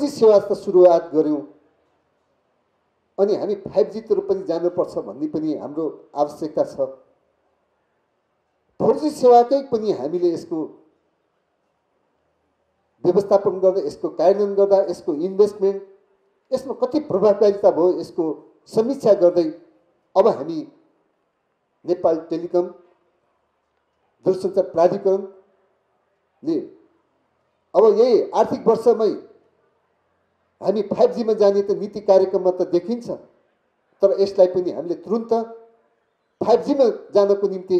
4G सेवा त सुरुवात गऱ्यौँ अनि हामी 5G तिर पनि जानुपर्छ भन्ने पनि हाम्रो आवश्यकता छ। 4G सेवाकै पनि हामीले यसको व्यवस्थापन गर्दा, यसको कार्यान्वयन गर्दा, यसको इन्भेस्टमेन्ट, यसमा कति प्रभावकारिता भयो यसको समीक्षा गर्दै अब हामी नेपाल टेलिकम दूरसञ्चार प्राधिकरणले अब यही आर्थिक वर्षमै हामी 5G मा जाने त नीति कार्यक्रममा त देखिन्छ, तर यसलाई पनि हामीले तुरुन्त 5G मा जानको निम्ति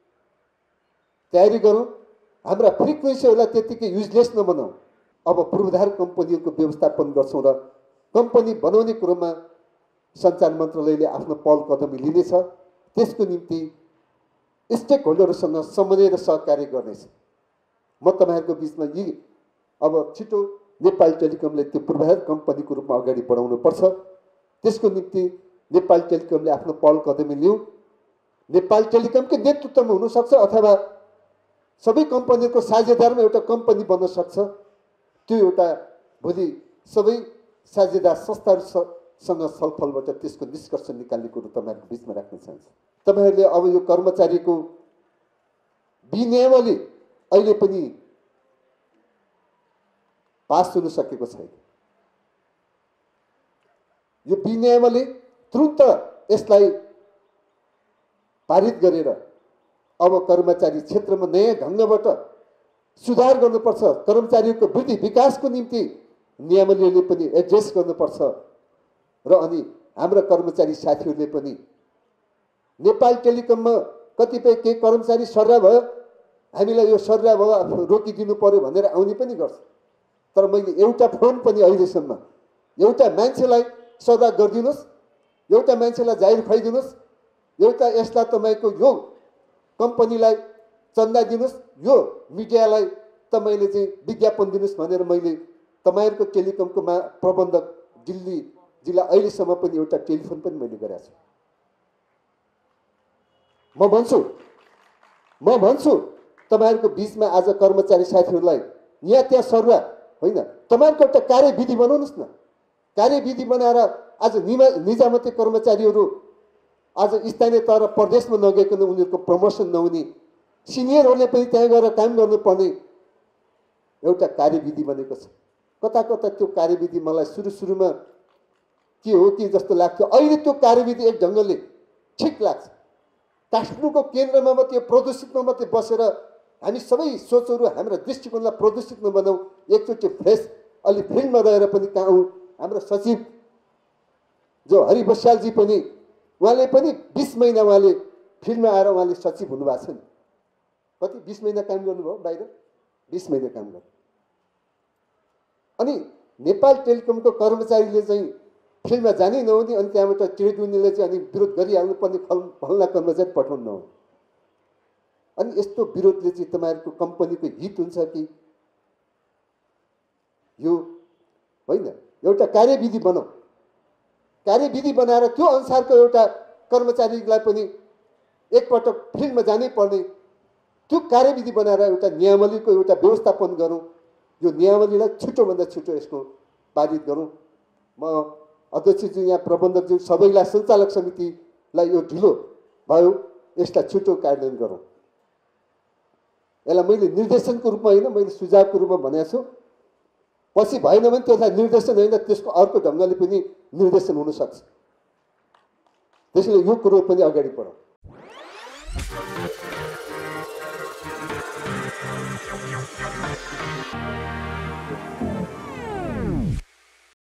तयारी गरौँ। हाम्रा फ्रिक्वेन्सीहरूलाई त्यतिकै युजलेस नबनाऊ। अब पूर्वाधार कम्पनीहरूको व्यवस्थापन गर्छौँ र कम्पनी बनाउने क्रममा सञ्चार मन्त्रालयले आफ्नो पहल कदम लिनेछ। त्यसको निम्ति स्टेक होल्डरसँग समन्वय र सहकार्य गर्नेछ। म तपाईँहरूको बिचमा यी अब छिटो नेपाल टेलिकमले त्यो पूर्वाधार कम्पनीको रूपमा अगाडि बढाउनु पर्छ। त्यसको निम्ति नेपाल टेलिकमले आफ्नो पहल कदमी लिऊ। नेपाल टेलिकमकै नेतृत्वमा हुनसक्छ अथवा सबै कम्पनीको साझेदारमा एउटा कम्पनी बन्न सक्छ। त्यो एउटा भोलि सबै साझेदार संस्थाहरूसँग छलफलबाट त्यसको निष्कर्ष निकाल्ने कुरो तपाईँहरूको बिचमा राख्न चाहन्छु। तपाईँहरूले अब यो कर्मचारीको विनियमले अहिले पनि पास हुन सकेको छैन। यो विनियमले तुरुन्त यसलाई पारित गरेर अब कर्मचारी क्षेत्रमा नयाँ ढङ्गबाट सुधार गर्नुपर्छ। कर्मचारीको वृद्धि विकासको निम्ति नियमावलीले पनि एड्रेस गर्नुपर्छ र अनि हाम्रा कर्मचारी साथीहरूले पनि नेपाल टेलिकममा कतिपय केही कर्मचारी सर्रा भयो, हामीलाई यो सर्रा भयो रोकिदिनु पर्यो भनेर आउने पनि गर्छ। तर मैले एउटा फोन पनि अहिलेसम्म एउटा मान्छेलाई सर्रा गरिदिनुहोस्, एउटा मान्छेलाई जाहिर खुवाइदिनुहोस्, एउटा यसलाई तपाईँको यो कम्पनीलाई चन्दा दिनुहोस्, यो मिडियालाई तपाईँले चाहिँ विज्ञापन दिनुहोस् भनेर मैले तपाईँहरूको टेलिकमको प्रबन्धक दिल्ली जिल्ला अहिलेसम्म पनि एउटा टेलिफोन पनि मैले गरेको छु। म भन्छु तपाईँहरूको बिचमा आज कर्मचारी साथीहरूलाई यहाँ त्यहाँ सरुवा होइन, तपाईँहरूको एउटा कार्यविधि बनाउनुहोस् न। कार्यविधि बनाएर आज निजामती कर्मचारीहरू आज स्थानीय तह र प्रदेशमा नगइकन उनीहरूको प्रमोसन नहुने, सिनियरहरूले पनि त्यहाँ गएर काम गर्नुपर्ने एउटा कार्यविधि बनेको छ। कता कता त्यो कार्यविधि मलाई सुरुमा के हो कि जस्तो लाग्थ्यो। अहिले त्यो कार्यविधि एक ढङ्गले ठिक लाग्छ। काठमाडौँको केन्द्रमा मात्रै प्रदूषितमा मात्रै बसेर हामी सबै सोचहरू हाम्रा दृष्टिकोणलाई प्रदूषित नबनाऊ, एकचोटि फ्रेस अलि फिल्डमा रहेर पनि कहाँ आउँ। हाम्रो सचिव जो हरि बस्यालजी पनि उहाँले पनि 20 महिना उहाँले फिल्डमा आएर उहाँले सचिव हुनुभएको छ नि। कति 20 महिना काम गर्नुभयो बाहिर, 20 महिना काम गर्नु। अनि नेपाल टेलिकमको कर्मचारीले चाहिँ फिल्डमा जानै नहुने, अनि त्यहाँबाट ट्रेड युनियनले चाहिँ अनि विरोध गरिहाल्नु पर्ने फल्ना कर्मचारी पठाउनु नहुने। अनि यस्तो विरोधले चाहिँ तपाईँहरूको कम्पनीको हित हुन्छ कि यो होइन। एउटा कार्यविधि बनाऊ, कार्यविधि बनाएर त्यो अनुसारको एउटा कर्मचारीलाई पनि एकपटक फिल्डमा जानै पर्ने त्यो कार्यविधि बनाएर एउटा नियमावलीको एउटा व्यवस्थापन गरौँ। यो नियमावलीलाई छिटोभन्दा छिटो यसको पारित गरौँ। म अध्यक्षज्यू यहाँ प्रबन्धकज्यू सबैलाई सञ्चालक समितिलाई यो ढिलो भयो यसलाई छिटो कार्यान्वयन गरौँ। यसलाई मैले निर्देशनको रूपमा होइन, मैले सुझावको रूपमा भनेको छु। पछि भएन भने त्यसलाई निर्देशन होइन, त्यसको अर्को ढङ्गले पनि निर्देशन हुनसक्छ। त्यसैले यो कुरो पनि अगाडि बढाउँ।